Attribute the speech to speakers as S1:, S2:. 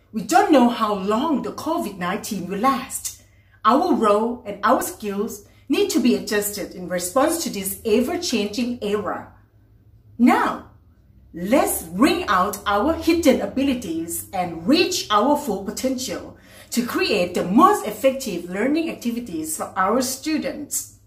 S1: We don't know how long the COVID-19 will last. Our role and our skills need to be adjusted in response to this ever-changing era. Now, let's bring out our hidden abilities and reach our full potential to create the most effective learning activities for our students.